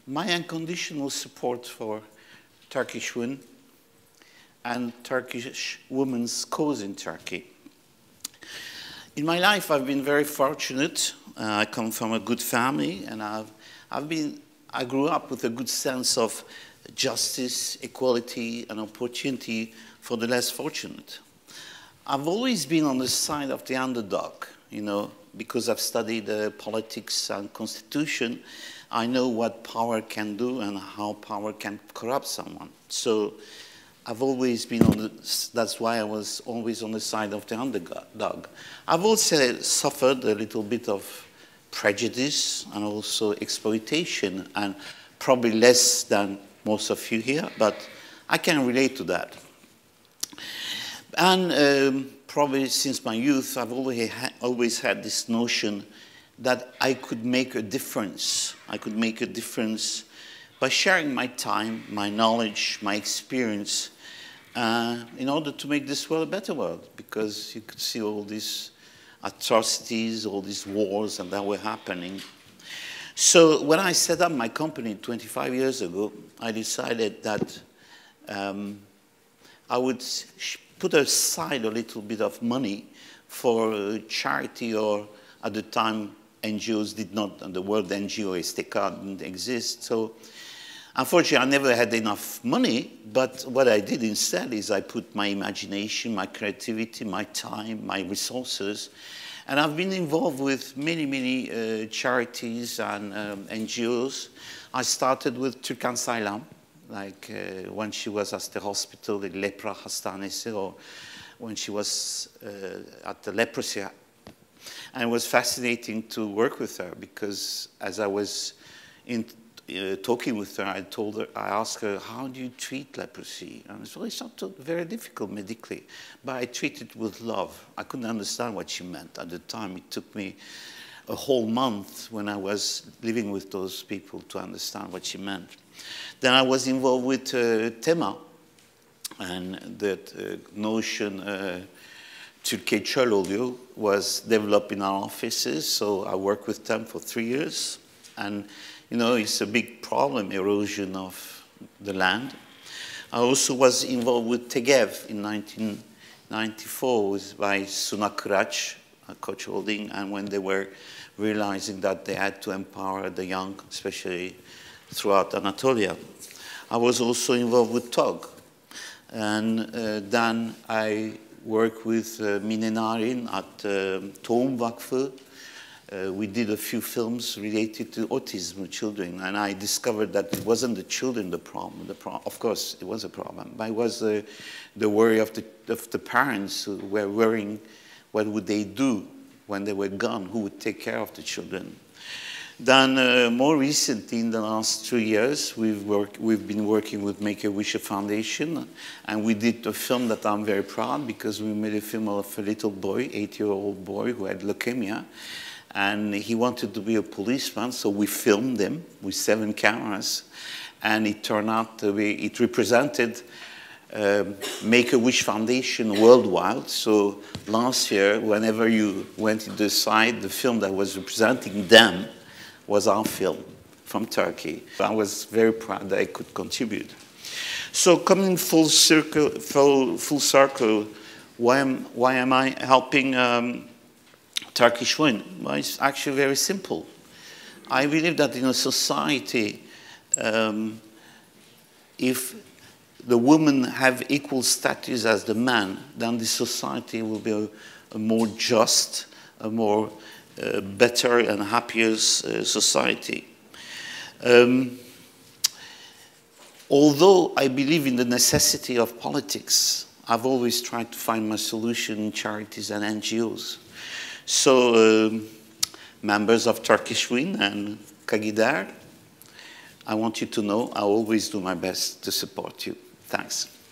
my unconditional support for Turkish women and Turkish women's cause in Turkey. In my life, I've been very fortunate. I come from a good family, and I grew up with a good sense of justice, equality, and opportunity for the less fortunate. I've always been on the side of the underdog, you know, because I've studied politics and constitution. I know what power can do and how power can corrupt someone. So I've always been that's why I was always on the side of the underdog. I've also suffered a little bit of prejudice and also exploitation, and probably less than most of you here, but I can relate to that. And probably since my youth, I've always had this notion that I could make a difference. I could make a difference by sharing my time, my knowledge, my experience, in order to make this world a better world, because you could see all these atrocities, all these wars that were happening. So when I set up my company 25 years ago, I decided that I would put aside a little bit of money for charity, or at the time NGOs did not, and the word NGO, Estekar, didn't exist. So unfortunately, I never had enough money, but what I did instead is I put my imagination, my creativity, my time, my resources, and I've been involved with many, many charities and NGOs. I started with Türkan Saylan, like when she was at the hospital, the Lepra Hastanesi, or when she was at the leprosy. And it was fascinating to work with her, because as I was talking with her, I asked her, how do you treat leprosy? And it's not very difficult medically, but I treat it with love. I couldn't understand what she meant at the time. It took me a whole month when I was living with those people to understand what she meant. Then I was involved with Tema, and that notion, Türkiye Çöl oluyor, was developed in our offices. So I worked with them for 3 years. And, you know, it's a big problem, erosion of the land. I also was involved with Tegev in 1994 by Suna Kıraç, Koç Holding, and when they were realizing that they had to empower the young, especially throughout Anatolia. I was also involved with TOG. And then I worked with Mine Narin at Tohum Vakfı. We did a few films related to autism children, and I discovered that it wasn't the children the problem. Of course, it was a problem, but it was the worry of the parents who were worrying what would they do when they were gone, who would take care of the children. Then more recently, in the last 2 years, we've been working with Make-A-Wish Foundation, and we did a film that I'm very proud, because we made a film of a little boy, 8-year-old boy who had leukemia, and he wanted to be a policeman, so we filmed him with 7 cameras, and it turned out to be, it represented Make-A-Wish Foundation worldwide. So last year, whenever you went to the site, the film that was representing them was our film from Turkey. I was very proud that I could contribute. So coming full circle, why am I helping Turkish women? Well, it's actually very simple. I believe that in a society, if the women have equal status as the man, then the society will be a more just, a more better and happier society. Although I believe in the necessity of politics, I've always tried to find my solution in charities and NGOs. So members of Turkish Women and Kagidar, I want you to know I always do my best to support you. Thanks.